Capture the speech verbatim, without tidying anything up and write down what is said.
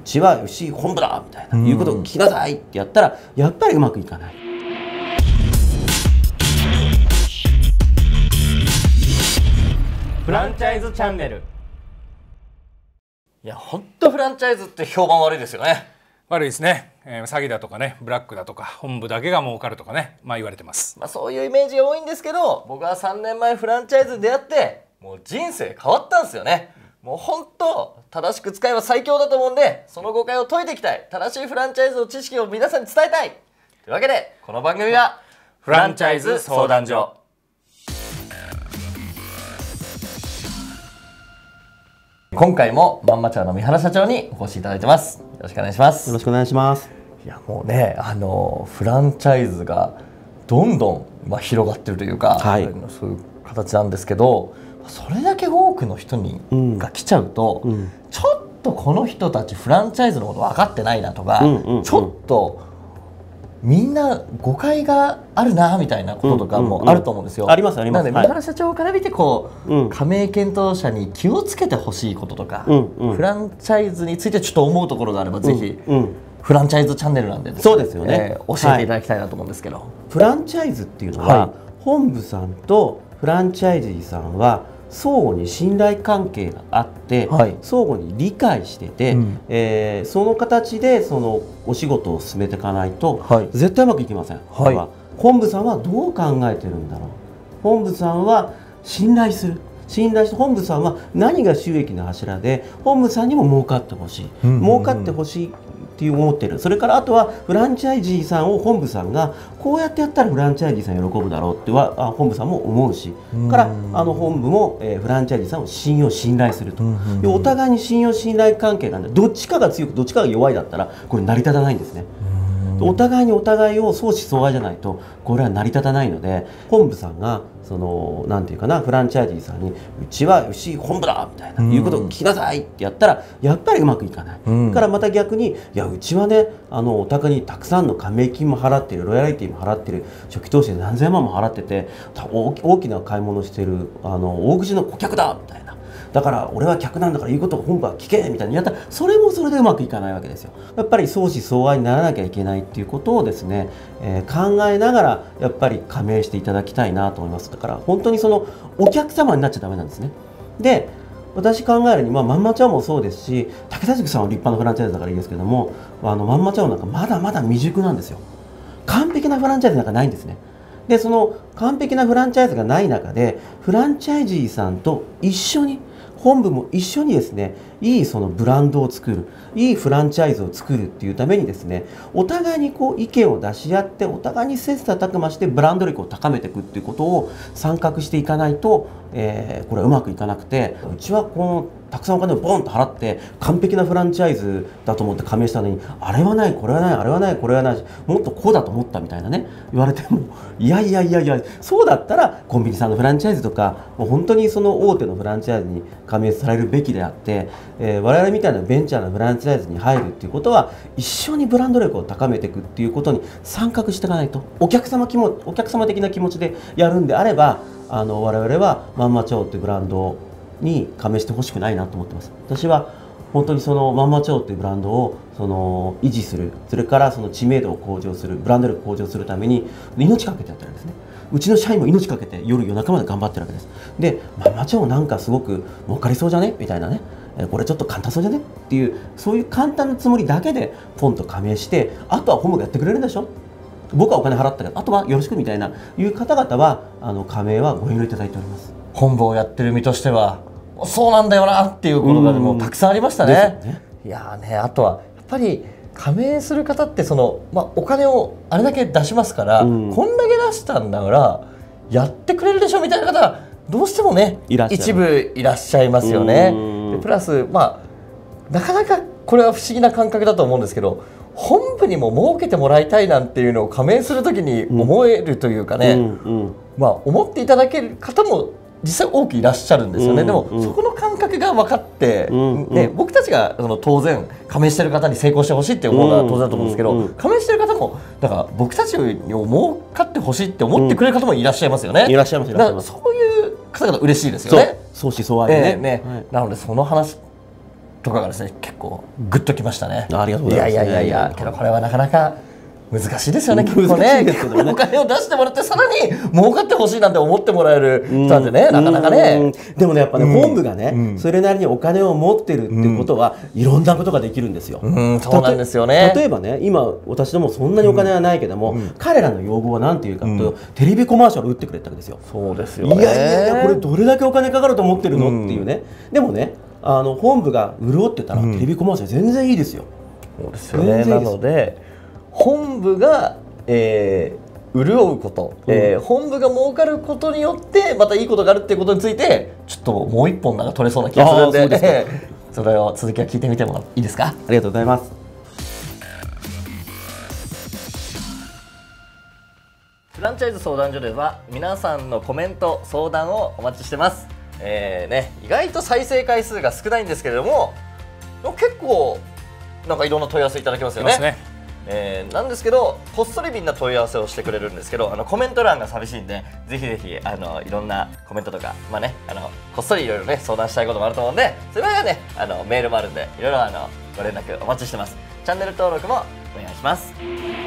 ちはよし本部だみたいな、言うことを聞きなさいってやったらやっぱりうまくいかない。 フランチャイズチャンネル。いや、ほんとフランチャイズって評判悪いですよね。 悪いですね、えー、詐欺だとかね、ブラックだとか、本部だけが儲かるとかね、まあ言われてます。 まあそういうイメージが多いんですけど、僕はさんねんまえフランチャイズに出会ってもう人生変わったんですよね。もうほんと正しく使えば最強だと思うんで、その誤解を解いていきたい。正しいフランチャイズの知識を皆さんに伝えたいというわけで、この番組はフランチャイズ相談所。今回もまんまちゃんの三原社長にお越しいただいてます。よろしくお願いします。 よろしくお願いします。 いや、もうね、あのフランチャイズがどんどん、まあ、広がってるというか、はい、そういう形なんですけど、それだけ多くの人に、うん、が来ちゃうと、うん、ちょっとこの人たちフランチャイズのこと分かってないなとか、うんうんうん、ちょっとみんな誤解があるなみたいなこととかもあると思うんですよ。 うんうんうん、ありますあります。 なので三原社長から見てこう、うん、加盟検討者に気をつけてほしいこととか、うんうん、フランチャイズについてちょっと思うところがあれば、ぜひ、うんうん、フランチャイズチャンネルなんで、ね、 そうですよね、 えー、教えていただきたいなと思うんですけど、はい、 フランチャイズっていうのは、はい、本部さんとフランチャイズーさんは相互に信頼関係があって、はい、相互に理解してて、うん、えー、その形でそのお仕事を進めていかないと、はい、絶対うまくいきません。はい、本部さんはどう考えてるんだろう、本部さんは信頼する、信頼して本部さんは何が収益の柱で本部さんにも儲かってほしい、うんうんうん、儲かってほしいっていう思ってる。それからあとはフランチャイジーさんを本部さんがこうやってやったらフランチャイジーさん喜ぶだろうっては本部さんも思うし、からあの本部も、えー、フランチャイジーさんを信用信頼すると、でお互いに信用信頼関係なんで、どっちかが強くどっちかが弱いだったらこれ成り立たないんですね。お互いにお互いを相思相愛じゃないとこれは成り立たないので、本部さんがそのなんていうかな、フランチャイジーさんにうちはよし本部だみたいな、言うことを聞きなさいってやったらやっぱりうまくいかない、うん、からまた逆にいやうちはね、あのお宅にたくさんの加盟金も払ってる、ロイヤリティも払ってる、初期投資で何千万も払ってて大きな買い物してるあの大口の顧客だみたいな、だから俺は客なんだから言うことを本部は聞けみたいにやったら、それもそれでうまくいかないわけですよ。やっぱり相思相愛にならなきゃいけないっていうことをですね、えー、考えながらやっぱり加盟していただきたいなと思います。だから本当にそのお客様になっちゃダメなんですね。で、私考えるに、まあ、まんまちゃんもそうですし、竹田塾さんは立派なフランチャイズだからいいですけども、あのまんまちゃんなんかまだまだ未熟なんですよ。完璧なフランチャイズなんかないんですね。で、その完璧なフランチャイズがない中で、フランチャイジーさんと一緒に本部も一緒にですね、いいそのブランドを作る、いいフランチャイズを作るっていうためにですね、お互いにこう意見を出し合って、お互いに切磋琢磨してブランド力を高めていくっていうことを参画していかないと、えー、これはうまくいかなくて、うちはこのたくさんお金をボンと払って完璧なフランチャイズだと思って加盟したのに、あれはないこれはないあれはないこれはない、もっとこうだと思ったみたいなね言われても、いやいやいやいや、そうだったらコンビニさんのフランチャイズとかもう本当にその大手のフランチャイズに加盟されるべきであって、えー、我々みたいなベンチャーなフランチャイズに入るっていうことは、一緒にブランド力を高めていくっていうことに参画していかないと、お客様気もお客様的な気持ちでやるんであれば、あの我々はまんま町っていうブランドに加盟してほしくないなと思ってます。私は本当にそのまんま町っていうブランドをその維持する、それからその知名度を向上する、ブランド力を向上するために命かけてやってるんですね。うちの社員も命かけて夜夜中まで頑張ってるわけです。で、まんま町なんかすごく儲かりそうじゃねみたいなね、これちょっと簡単そうじゃねっていう、そういう簡単なつもりだけでポンと加盟して、あとは本部がやってくれるんでしょ、僕はお金払ったけどあとはよろしくみたいないう方々はあの加盟はご遠慮いただいております。 本部をやってる身としてはそうなんだよなっていうことがもうたくさんありましたね。ね、いやーね、あとはやっぱり加盟する方ってその、まあ、お金をあれだけ出しますから、うん、こんだけ出したんだからやってくれるでしょみたいな方どうしてもね一部いらっしゃいますよね。でプラス、まあ、なかなかこれは不思議な感覚だと思うんですけど、本部にも儲けてもらいたいなんていうのを加盟するときに思えるというかね、うんうんうん、まあ、思っていただける方も実際多くいらっしゃるんですよね。うんうん、でもそこの感覚が分かって、うんうん、ね、僕たちがその当然加盟してる方に成功してほしいって思うのは当然だと思うんですけど、うんうんうん、加盟してる方もだから僕たちを儲かってほしいって思ってくれる方もいらっしゃいますよね。 うん、いらっしゃいます。 だからそういう方々嬉しいですよね。 相思相愛ね。 えーね、はい、なのでその話とかがですね結構グッときましたね。 ありがとうございます。 いやいやいやいや、けどこれはなかなか難しいですよね。結構ね、お金を出してもらってさらに儲かってほしいなんて思ってもらえる人なんでね、なかなかね。 でもねやっぱね、本部がね、それなりにお金を持ってるってことは、いろんなことができるんですよ。 そうなんですよね。 例えばね、今私どもそんなにお金はないけども、彼らの要望は何ていうかというと、テレビコマーシャルを打ってくれたんですよ。 そうですよね。 いやいやいや、これどれだけお金かかると思ってるのっていうね。でもね、あの本部が潤ってたらテレビコマーシャル全然いいですよ。 そうですよね。なので本部がえー、潤うこと、うん、えー、本部が儲かることによってまたいいことがあるっていうことについてちょっともう一本なんか取れそうな気がするんで、でそれを続きは聞いてみてもいいですか。 ありがとうございます。 フランチャイズ相談所では皆さんのコメント相談をお待ちしてます。えーね、意外と再生回数が少ないんですけれども結構なんかいろんな問い合わせいただけますよね。えー、なんですけどこっそりみんな問い合わせをしてくれるんですけど、あのコメント欄が寂しいんでぜひぜひあのいろんなコメントとか、まあね、あのこっそりいろいろね相談したいこともあると思うんで、それはねあのメールもあるんでいろいろあのご連絡お待ちしてます。チャンネル登録もお願いします。